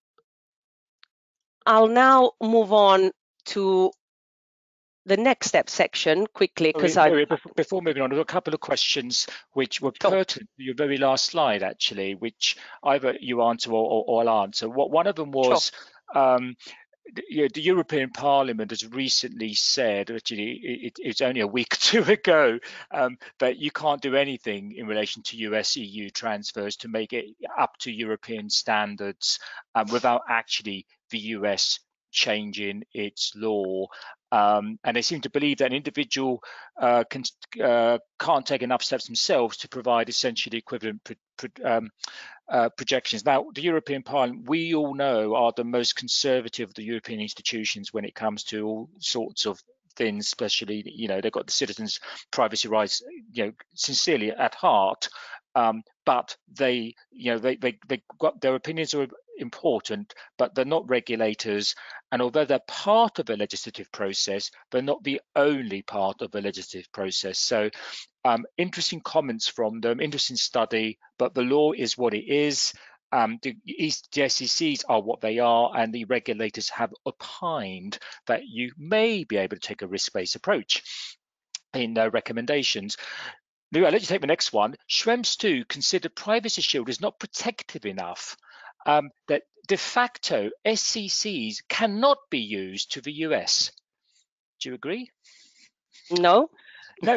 I'll now move on to the next step section quickly, because I Nuria, before, before moving on, there were a couple of questions which were Sure. pertinent to your very last slide, actually, which either you answer or, or, or I'll answer. What one of them was. Sure. Um, the, the European Parliament has recently said, actually, it, it's only a week or two ago, um, that you can't do anything in relation to U S E U transfers to make it up to European standards um, without actually the U S changing its law. Um, and they seem to believe that an individual uh, can, uh, can't take enough steps themselves to provide essentially equivalent pro, pro, um, uh, projections. Now, the European Parliament, we all know, are the most conservative of the European institutions when it comes to all sorts of things, especially, you know, they've got the citizens' privacy rights, you know, sincerely at heart. Um, but they, you know, they, they, they got their opinions are important, but they're not regulators. And although they're part of a legislative process, they're not the only part of a legislative process. So um, interesting comments from them, interesting study, but the law is what it is. Um, the, the S C Cs are what they are, and the regulators have opined that you may be able to take a risk-based approach in uh, recommendations. Now, I'll let you take the next one. Schrems two considered Privacy Shield is not protective enough, um, that de facto S C Cs cannot be used to the U S. Do you agree? No. No.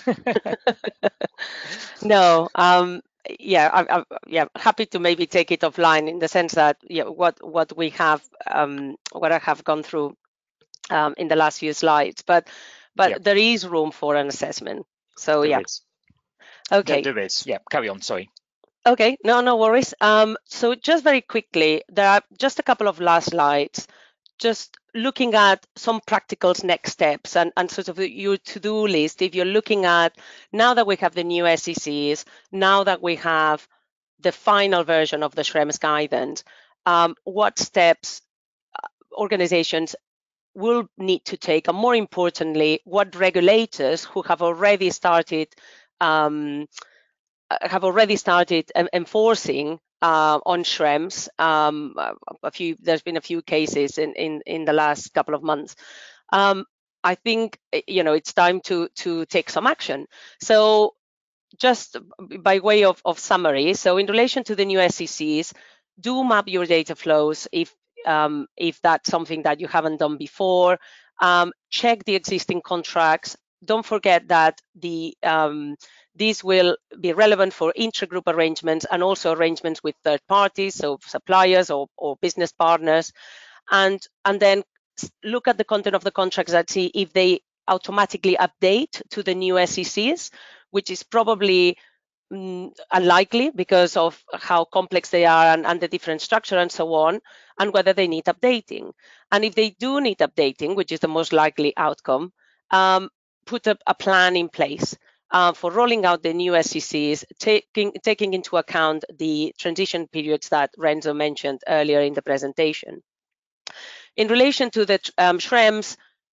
No. Um, yeah, I, I, yeah, happy to maybe take it offline in the sense that yeah, what what we have, um, what I have gone through um, in the last few slides, but but Yep. there is room for an assessment. So there yeah. Is. Okay. There, there is. Yeah. Carry on. Sorry. Okay. No, no worries. Um, so just very quickly, there are just a couple of last slides. Just looking at some practical next steps and, and sort of your to-do list. If you're looking at, now that we have the new S C Cs, now that we have the final version of the Schrems guidance, um, what steps organizations will need to take, and more importantly, what regulators who have already started um, have already started enforcing uh, on Schrems. Um, a few, there's been a few cases in, in, in the last couple of months. Um, I think, you know, it's time to, to take some action. So just by way of, of summary, so in relation to the new S C Cs, do map your data flows if, um, if that's something that you haven't done before. Um, check the existing contracts. Don't forget that the um, these will be relevant for intra-group arrangements and also arrangements with third parties, so suppliers or, or business partners. And, and then look at the content of the contracts and see if they automatically update to the new S C Cs, which is probably mm, unlikely because of how complex they are and, and the different structure and so on, and whether they need updating. And if they do need updating, which is the most likely outcome, um, put a, a plan in place uh, for rolling out the new S C Cs, taking, taking into account the transition periods that Renzo mentioned earlier in the presentation. In relation to the um, Schrems,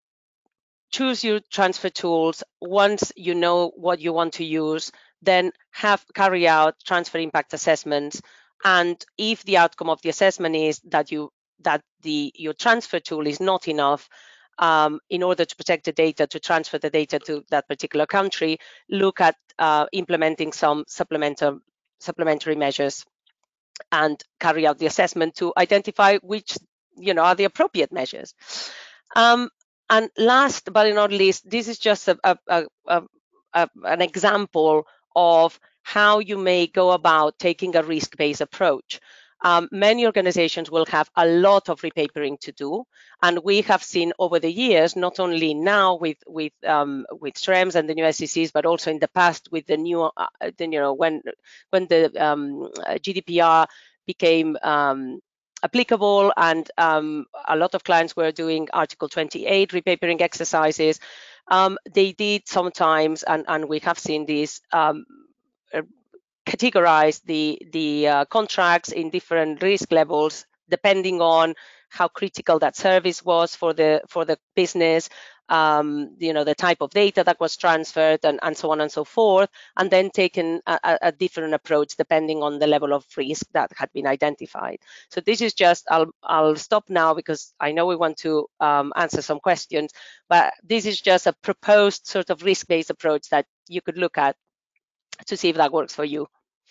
choose your transfer tools. Once you know what you want to use, then have carry out transfer impact assessments. And if the outcome of the assessment is that you that the your transfer tool is not enough um, in order to protect the data, to transfer the data to that particular country, look at uh, implementing some supplementary supplementary measures and carry out the assessment to identify which you know are the appropriate measures. Um, and last but not least, this is just a, a, a, a, an example of how you may go about taking a risk-based approach. Um, many organizations will have a lot of repapering to do, and we have seen over the years, not only now with with um, with Schrems and the new S C Cs, but also in the past with the new, uh, the, you know, when when the um, G D P R became um, applicable, and um, a lot of clients were doing Article twenty-eight repapering exercises. Um, they did sometimes, and, and we have seen this, um, categorize the, the uh, contracts in different risk levels depending on how critical that service was for the for the business, um, you know, the type of data that was transferred, and, and so on and so forth, and then taken a, a different approach depending on the level of risk that had been identified. So this is just, I'll, I'll stop now because I know we want to um, answer some questions, but this is just a proposed sort of risk-based approach that you could look at to see if that works for you.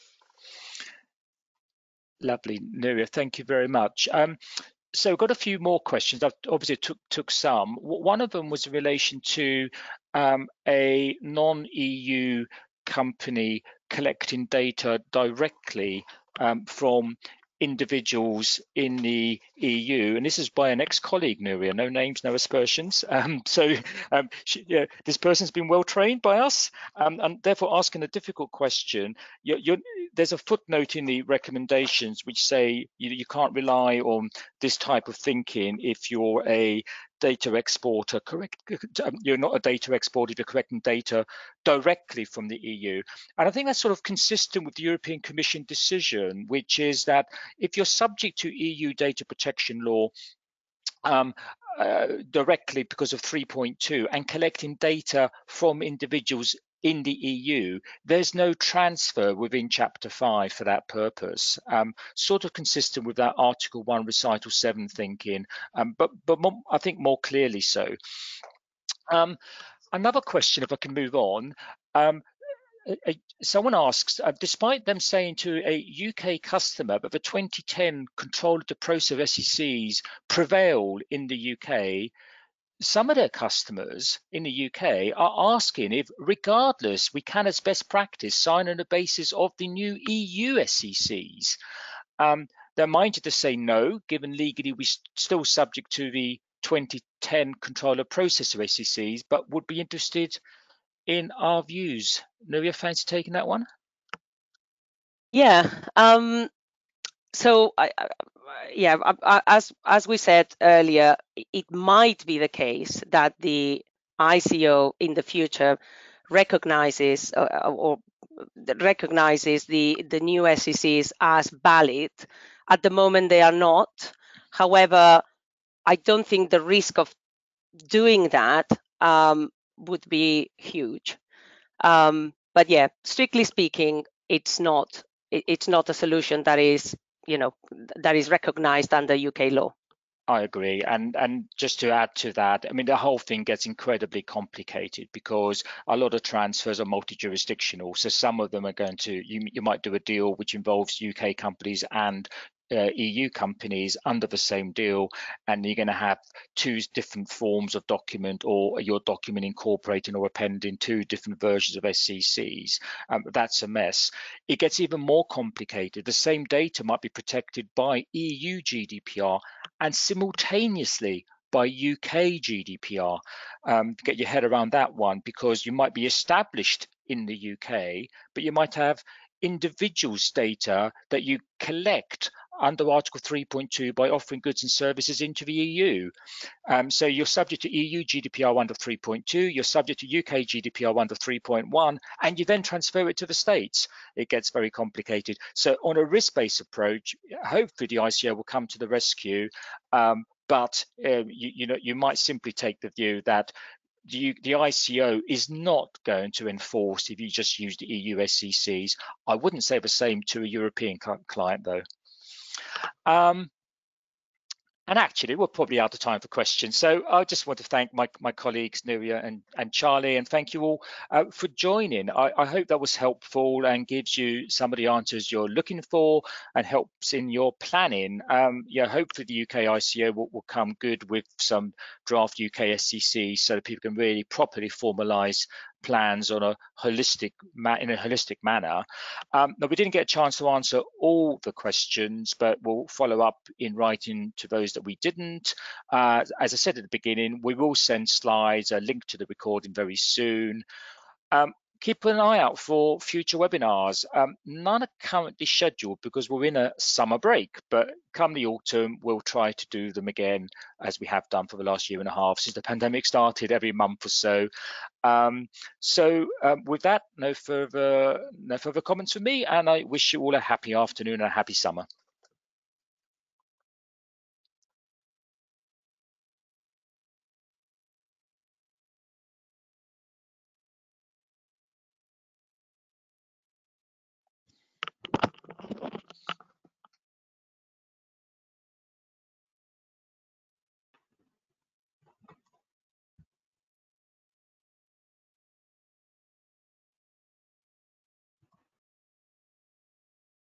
Lovely, Nuria, thank you very much. Um, so I've got a few more questions. I've obviously took took some. One of them was in relation to um, a non-E U company collecting data directly um, from individuals in the E U, and this is by an ex-colleague, Nuria, no names, no aspersions. Um, so um, she, yeah, this person's been well trained by us, um, and therefore asking a difficult question. You're, you're, there's a footnote in the recommendations which say you, you can't rely on this type of thinking if you're a data exporter, correct? You're not a data exporter if you're collecting data directly from the E U. And I think that's sort of consistent with the European Commission decision, which is that if you're subject to E U data protection law um, uh, directly because of three point two and collecting data from individuals in the E U, there's no transfer within Chapter five for that purpose. Um, sort of consistent with that Article one, Recital seven thinking, um, but, but more, I think more clearly so. Um, another question, if I can move on. Um, Someone asks, uh, despite them saying to a U K customer that the twenty ten control of the process of S C Cs prevailed in the U K, some of their customers in the U K are asking if, regardless, we can, as best practice, sign on the basis of the new E U S C Cs. Um, they're minded to say no, given legally we're still subject to the twenty ten control of process of S C Cs, but would be interested in our views. Nuria, fancy taking that one? Yeah. Um, so, I, I, yeah, I, as as we said earlier, it might be the case that the I C O in the future recognizes uh, or recognizes the the new S C Cs as valid. At the moment, they are not. However, I don't think the risk of doing that um, would be huge. Um, but yeah, strictly speaking, it's not it, it's not a solution that is, you know, that is recognized under U K law. I agree, and and just to add to that, I mean, the whole thing gets incredibly complicated because a lot of transfers are multi-jurisdictional. So some of them are going to, you you might do a deal which involves U K companies and Uh, E U companies under the same deal, and you're going to have two different forms of document, or your document incorporating or appending two different versions of S C Cs. Um, that's a mess. It gets even more complicated. The same data might be protected by E U G D P R and simultaneously by U K G D P R. Um, get your head around that one, because you might be established in the U K, but you might have individuals' data that you collect under Article three point two by offering goods and services into the E U. Um, so you're subject to E U G D P R under three point two, you're subject to U K G D P R under three point one, and you then transfer it to the States. It gets very complicated. So on a risk-based approach, hopefully the I C O will come to the rescue, um, but uh, you, you know, you might simply take the view that The, the I C O is not going to enforce if you just use the E U S C Cs. I wouldn't say the same to a European client, though. Um, and actually, we're probably out of time for questions. So I just want to thank my, my colleagues, Nuria and, and Charley, and thank you all uh, for joining. I, I hope that was helpful and gives you some of the answers you're looking for and helps in your planning. Um, yeah, hopefully the U K I C O will, will come good with some draft U K S C Cs so that people can really properly formalise plans on a holistic in a holistic manner. Um, now, we didn't get a chance to answer all the questions, but we'll follow up in writing to those that we didn't. Uh, as I said at the beginning, we will send slides, a link to the recording very soon. Um, keep an eye out for future webinars. Um, none are currently scheduled because we're in a summer break, but come the autumn, we'll try to do them again as we have done for the last year and a half since the pandemic started, every month or so. Um, so um, with that, no further, no further comments from me, and I wish you all a happy afternoon and a happy summer.